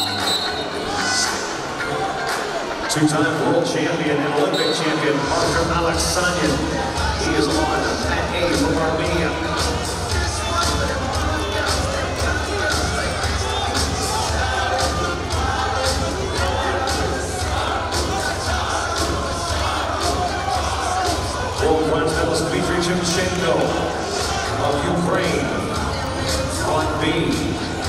Two-time world champion and Olympic champion Arthur Alexanian. He is on mat A from Armenia. World bronze medalist Dmitry Timchenko of Ukraine on B.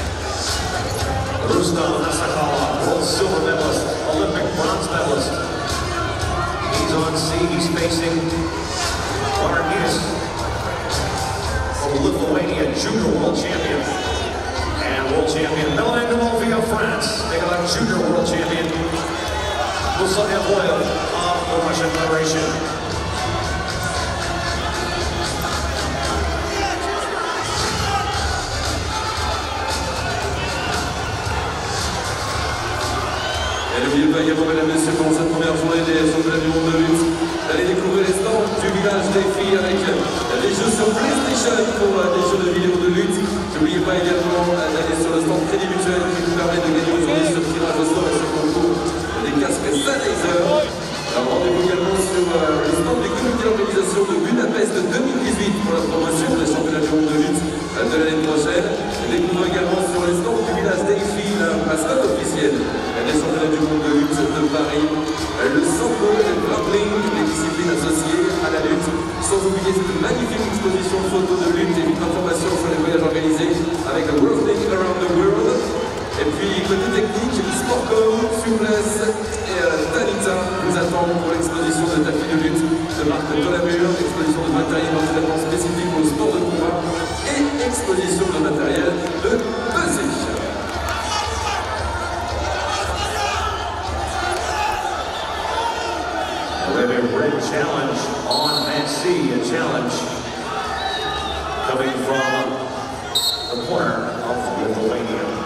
Rustam Asakov, world silver medalist, Olympic bronze medalist. He's on C. He's facing Margiris from Lithuania, junior world champion. And world champion Milan Golovia, France. They got a junior world champion, Musa Evloev of the Russian Federation. Et n'oubliez pas également, mesdames et messieurs, pour cette première journée des championnats du monde de lutte, d'aller découvrir les stands du village des filles avec des jeux sur PlayStation pour des jeux de vidéos de lutte. N'oubliez pas également d'aller sur le stand Crédit Mutuel qui vous permet de gagner aujourd'hui sur tirage au sort et sur concours des casques Sennheiser. Alors rendez-vous également sur le stand du comité d'organisation de Budapest 2018 pour la promotion des championnats du monde de lutte de l'année prochaine. Et découvrez également sur les stands du village des filles la mascotte officielle des championnats du monde de lutte de Paris, le sambo, le grappling, les disciplines associées à la lutte, sans oublier cette magnifique exposition photo de lutte et d'informations sur les voyages organisés avec le Wrestling Around the World. Et puis côté technique, Sportcom, Fumless et Tanita nous attendent pour l'exposition de tapis de lutte de marque Tolamur, exposition de matériel d'entraînement spécifique au sport de combat et exposition de matériel de pesée. We have a red challenge on mat C, a challenge coming from the corner of Lithuania.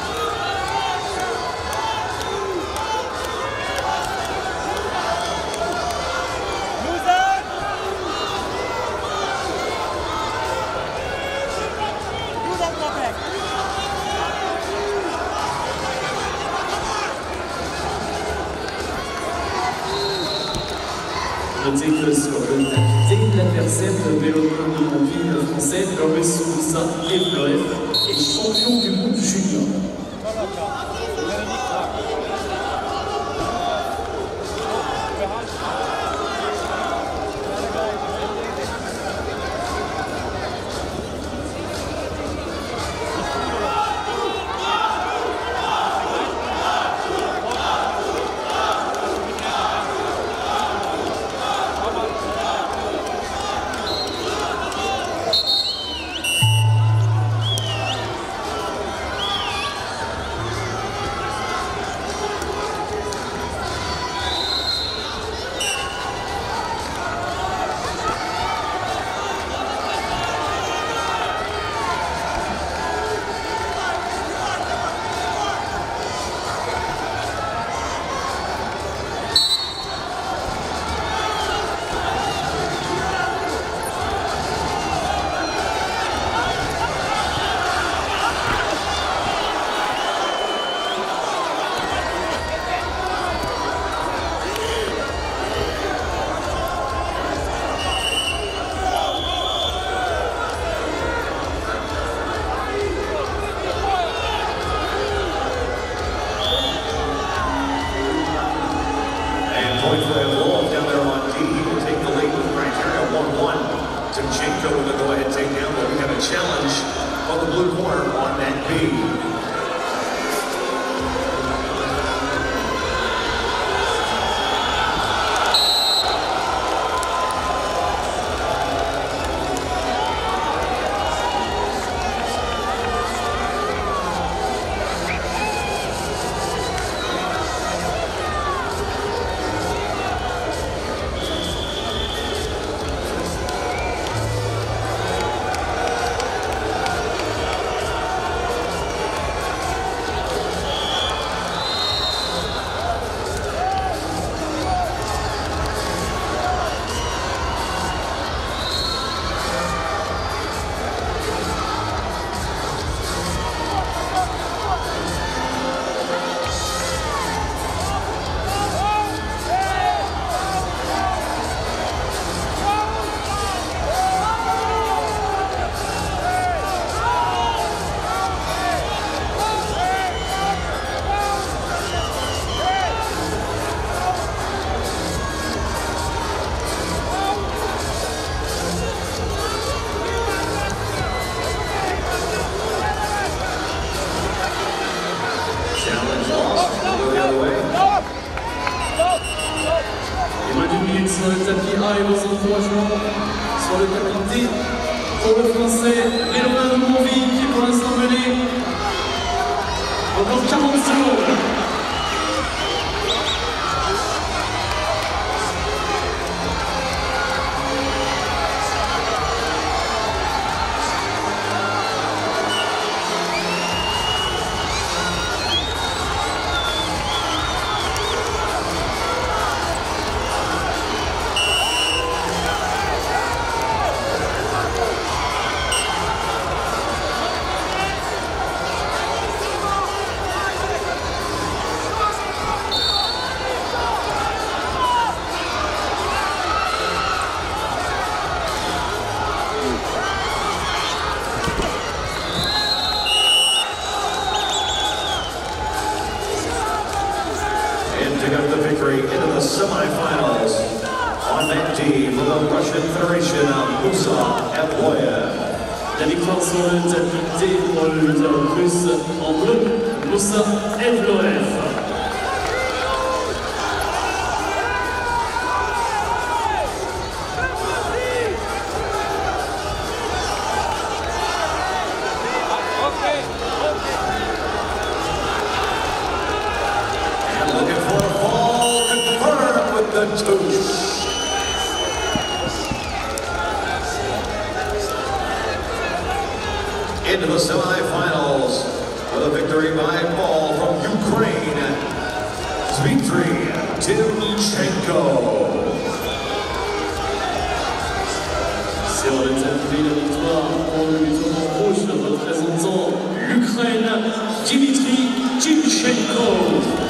Notez que sur le tapis, l'adversaire de Vélocom de Montville français, Loris Moussa Evloev, est champion du monde junior. Timchenko with a go-ahead takedown, but we have a challenge on the blue corner on that B. Go the other way. Et moins d'une minute sur le tapis A et vos encouragements sur le tapis D pour le français Léonard de Montville qui est pour l'instant mené. Encore 40 secondes. Into the semifinals on that team for the Russian Federation, Musa Evloev. La victoire sur le tapis D pour le lutteur russe en bleu, Musa Evloev. The touche. Into the semifinals with a victory by fall from Ukraine, Dmitry Timchenko. Sur le tapis, la victoire pour le lutteur rouge représentant l'Ukraine, Dmitry Timchenko.